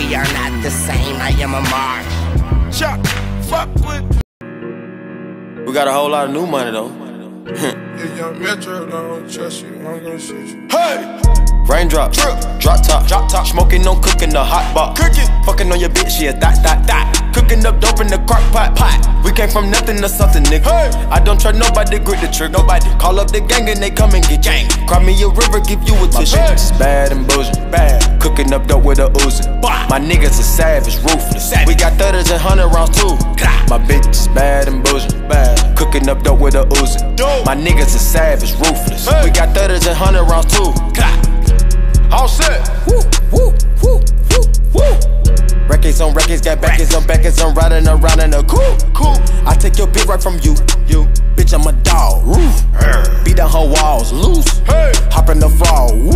We are not the same, I am a mark. Chuck, fuck with. We got a whole lot of new money though. If young Metro don't trust you, I'm gonna shoot you. Hey! Raindrop, drop top, smoking, no cooking, the hot pot. Cooking, fucking on your bitch, yeah, that. Cooking up dope in the crock pot. We came from nothing to something, nigga. Hey. I don't trust nobody, grip the trick. Nobody call up the gang and they come and get gang. Cry me a river, give you a tissue. My bitch is bad and bullshit, bad. Cooking up dope with a Uzi. My niggas are savage, ruthless. We got 30s and 100 rounds too. My bitch is bad and bullshit, bad. Cooking up dope with a Uzi. My niggas are savage, ruthless. We got 30s and 100 rounds too. All set. Woo, woo, woo, woo, woo. Records on records, got backers on backers. I'm riding around in a cool. I take your bitch right from you. Bitch, I'm a dog. Beat down her walls, loose. Hey. Hop in the fall. Woo.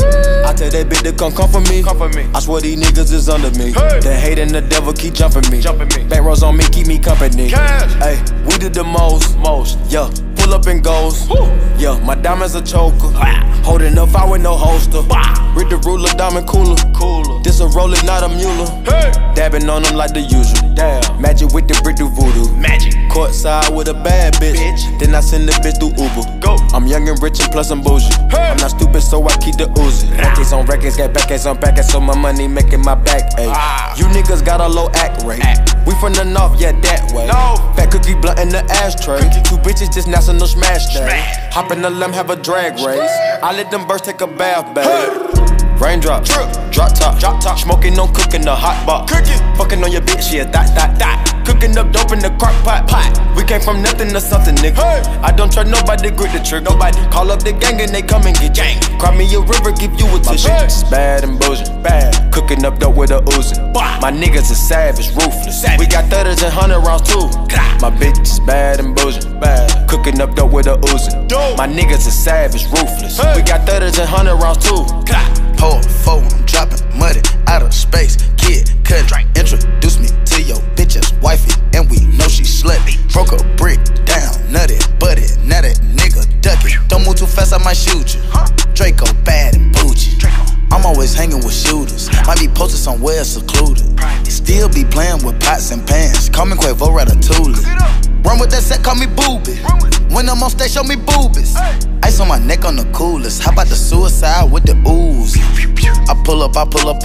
I tell that bitch to come for me. I swear these niggas is under me. Hey. The hate and the devil keep jumping me. Back rows on me, keep me company. Hey, we did the most. Yeah. Pull up and goes. Yeah, my diamonds a choker. Holding up, I with no holster. Read the ruler, diamond cooler. This a roller, not a mule. Hey. Dabbing on them like the usual. Damn. Magic with the brick do voodoo. Magic. Courtside with a bad bitch. Then I send the bitch through Uber. Go. I'm young and rich and plus I'm bougie. Hey. I'm not stupid, so I keep the Uzi. Records on records, got backers on backers, so my money making my back ache. You niggas got a low act rate. We from the north, yeah, that way. No. Fat cookie blunt in the ashtray. Two bitches just national smash day. Hop in the limb, have a drag race. I let them birds take a bath, babe. Raindrop, drop top, smoking, no cooking, the hot pot. Fucking on your bitch, yeah, that. Cooking up dope in the crock pot. We came from nothing to something, nigga. Hey. I don't trust nobody, grip the trick. Nobody call up the gang and they come and get gang. Cry me a river, give you a tissue. My bitch is bad and bullshit, bad. Cooking up dope with a Uzi. My niggas are savage, ruthless. We got 30s and 100 rounds too. My bitch is bad and bullshit, bad. Cooking up dope with a Uzi. My niggas are savage, ruthless. We got 30s and 100 rounds too. Pour four, I'm dropping muddy out of space. Kid, cut, introduce me to your bitch's wifey, and we know she slutty. Broke a brick down, nutty, butty, now that nigga ducky. Don't move too fast, I might shoot you. Draco bad and bougie. I'm always hanging with shooters. Might be posted somewhere secluded. Still be playing with pots and pans. Call me Quavo Ratatouille. Run with that set, call me Booby. When I'm on stage, show me boobies. Ice on my neck on the coolest. How about the suicide with the ooze? I pull up, I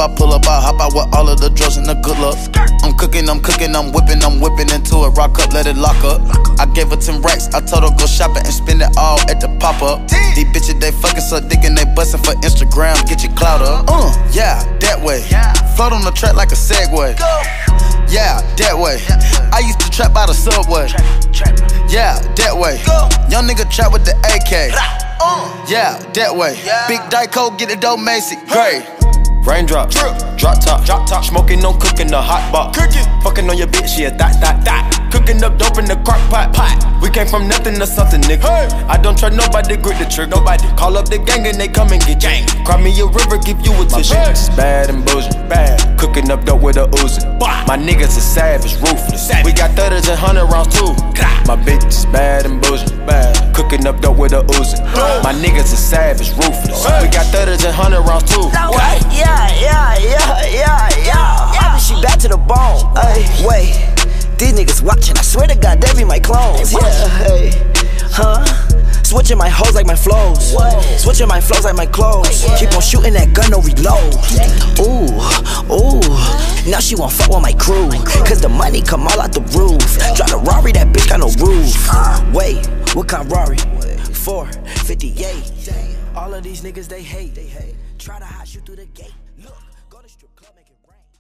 hop out with all of the drugs and the good luck. I'm cooking, I'm whipping into it. Rock up, let it lock up. I gave her 10 racks, I told her go shopping and spend it all at the pop-up. These bitches, they fucking suck dick and they bustin' for Instagram. Get your clout up. Yeah, that way. Float on the track like a Segway. Yeah, that way. I used to trap by the subway. Yeah, that way. Young nigga trap with the AK. Yeah, that way. Big Dyco, get the dope Macy. Great. Raindrop, drop top, smoking, no cooking, the hot pot. Fucking on your bitch, yeah, that. Cooking up dope in the crock pot. We came from nothing to something, nigga. Hey. I don't trust nobody, grip the trick. Nobody call up the gang and they come and get gang. Cry me a river, give you a tissue. My bitch is bad and bullshit, bad. Cooking up dope with a Uzi. My niggas are savage, ruthless. We got 30s and 100 rounds too. My bitch is bad and bullshit, bad. Cooking up dope with a Uzi. My niggas are savage, ruthless. We got 30s and 100 rounds too. Yeah. I be she back to the bone. Ay, wait, these niggas watching. I swear to God, they be my clones. Yeah, hey, switching my hoes like my flows. Switching my flows like my clothes. Keep on shooting that gun, no reload. Ooh, now she won't fuck with my crew. Cause the money come all out the roof. Drive a Rari, that bitch got no roof. Wait, what kind of Rari? 458. All of these niggas, they hate. Try to hide you through the gate. Look, go to strip club, make it rain.